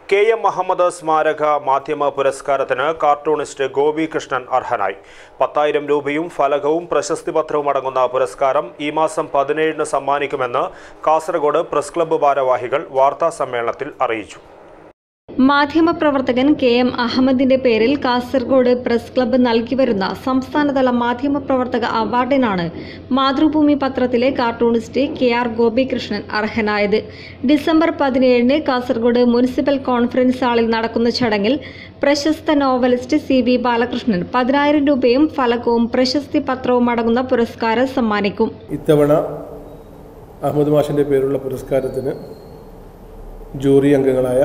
KM Muhammad സ്മാരക മാധ്യമ പുരസ്കാരത്തിന് കാർട്ടൂണിസ്റ്റ് ഗോപി കൃഷ്ണൻ അർഹനായി. 10,000 രൂപയും ഫലകവും പ്രശസ്തിപത്രവും അടങ്ങുന്ന പുരസ്കാരം ഈ മാസം 17-ന് സമ്മാനിക്കുമെന്ന് കാസർഗോഡ് പ്രസ് ക്ലബ്ബ് ഭാരവാഹികൾ വാർത്താസമ്മേളനത്തിൽ അറിയിച്ചു. മാധ്യമപ്രവർത്തകൻ KM അഹമ്മദിന്റെ പേരിൽ കാസർഗോഡ് പ്രസ് ക്ലബ്ബ് നൽകിവരുന്ന സംസ്ഥാനതല മാധ്യമപ്രവർത്തക അവാർഡിനാണ് മാതൃഭൂമി പത്രത്തിലെ കാർട്ടൂണിസ്റ്റ് KR ഗോപി കൃഷ്ണൻ അർഹനായത്. ഡിസംബർ 17-ന് കാസർഗോഡ് മുനിസിപ്പൽ കോൺഫറൻസ് ഹാളിൽ നടക്കുന്ന ചടങ്ങിൽ പ്രശസ്ത നോവലിസ്റ്റ് CV ബാലകൃഷ്ണൻ 10,000 രൂപയും ഫലകവും പ്രശസ്തി പത്രവും അടങ്ങുന്ന പുരസ്കാരം സമ്മാനിക്കും. ഇത്തവണ അഹമ്മദ് മാഷിന്റെ പേരുള്ള പുരസ്കാരത്തിന് ജൂറി അംഗങ്ങളായ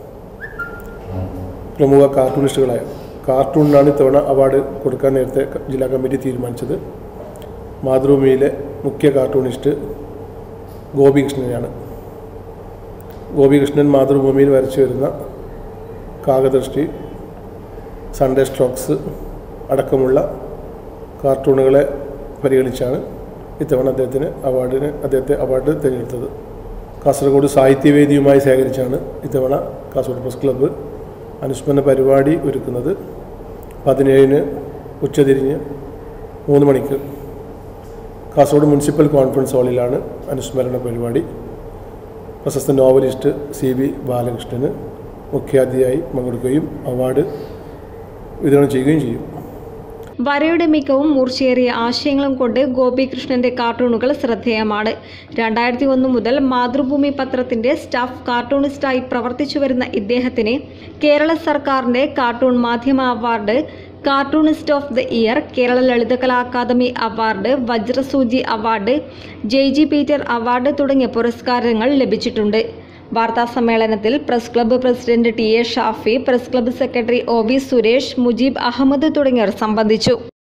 പ്രമുഖ കാർട്ടൂണിസ്റ്റുകളായ കാർട്ടൂണിനാണ് ഇത്തവണ അവാർഡ് കൊടുക്കാൻ നേരത്തെ ജില്ലാ കമ്മിറ്റി തീരുമാനിച്ചത്. മാതൃഭൂമിയിലെ മുഖ്യ കാർട്ടൂണിസ്റ്റ് ഗോപി കൃഷ്ണനെയാണ്. ഗോപി കൃഷ്ണൻ മാതൃഭൂമിയിൽ വരച്ചു വരുന്ന കാകദൃഷ്ടി, സൺഡേ സ്ട്രോക്സ് അടക്കമുള്ള കാർട്ടൂണുകളെ പരിഗണിച്ചാണ് ഇത്തവണ അദ്ദേഹത്തെ അവാർഡ് തിരഞ്ഞെടുത്തത്. കാസർഗോഡ് സാഹിത്യവേദിയുമായി സഹകരിച്ചാണ് ഇത്തവണ കാസർഗോഡ് പ്രസ് ക്ലബ്ബ് അനുസ്മരണ പരിപാടി ഒരുക്കുന്നത്. 17-ന് ഉച്ചതിരിഞ്ഞ് 3 മണിക്ക് കാസർഗോഡ് മുനിസിപ്പൽ കോൺഫറൻസ് ഹാളിലാണ് അനുസ്മരണ പരിപാടി. പ്രശസ്ത നോവലിസ്റ്റ് CV ബാലകൃഷ്ണന് മുഖ്യാതിഥിയായി പങ്കെടുക്കുകയും അവാർഡ് വിതരണം ചെയ്യുകയും ചെയ്യും. വരയുടെ മികവും മൂർച്ചയേറിയ ആശയങ്ങളും കൊണ്ട് ഗോപികൃഷ്ണന്റെ കാർട്ടൂണുകൾ ശ്രദ്ധേയമാണ്. 2001 മുതൽ മാതൃഭൂമി പത്രത്തിന്റെ സ്റ്റാഫ് കാർട്ടൂണിസ്റ്റായി പ്രവർത്തിച്ചു വരുന്ന ഇദ്ദേഹത്തിന് കേരള സർക്കാരിന്റെ കാർട്ടൂൺ മാധ്യമ award, cartoonist of the year, Kerala Lalithakala academy award, Vajrasoochi award, JG Peter award തുടങ്ങിയ പുരസ്കാരങ്ങൾ ലഭിച്ചിട്ടുണ്ട്. വാർത്താസമ്മേളനത്തിൽ press club president TA Shafi, press club secretary OB Suresh, Mujeeb Ahammed തുടങ്ങിയവർ സംബന്ധിച്ചു.